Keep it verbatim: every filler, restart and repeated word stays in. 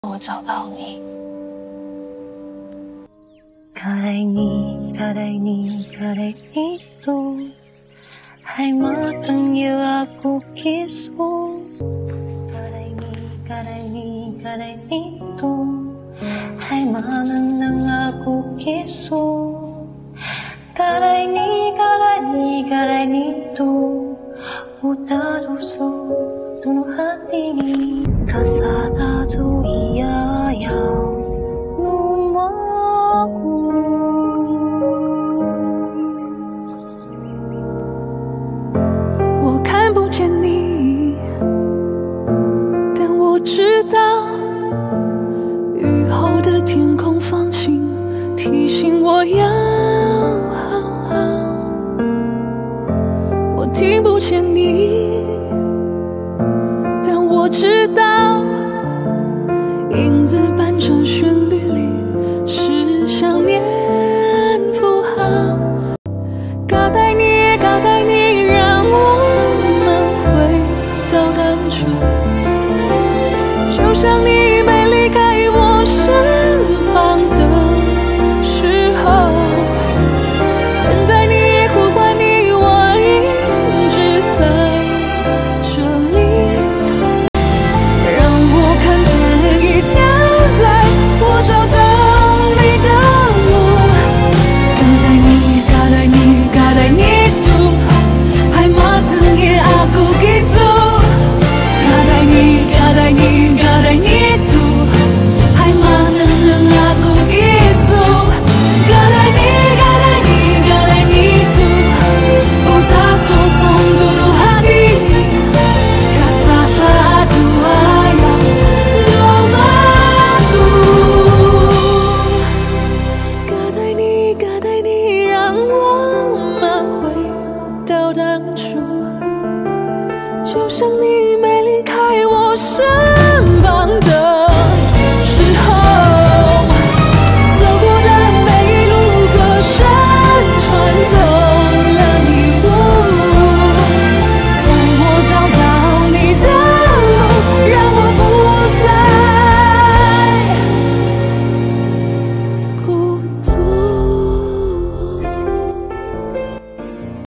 我找到你。 Kali ni, kali ni, kali itu Hai matang yêu aku kisah. Kali ni, kali ni, kali itu Hai manang aku kisah. Kali ni, kali ni, kali itu Udah tusuk tunuh hati ini Rasa tak tuh iya yang Numaku 我看不见你，但我知道雨后的天空放晴，提醒我要好好。我听不见你，但我知道影子伴着旋律里是想念符号。搞带你，搞带你，让我。 到当初，就像你没离开我身旁的时候，等待你，呼唤你，我一直在这里，让我看见一条带我找到你的路。搞带你，搞带你，搞带你tuh hai matengnya aku kisah. Gadai ni, gadai ni tu Hai manang aku kisah. Gadai ni, gadai ni, gadai ni tu Udah tutup dulu hati ini Kasar dua yang nomorku. Gadai ni, gadai ni 让我们回到当初就像你没离开我身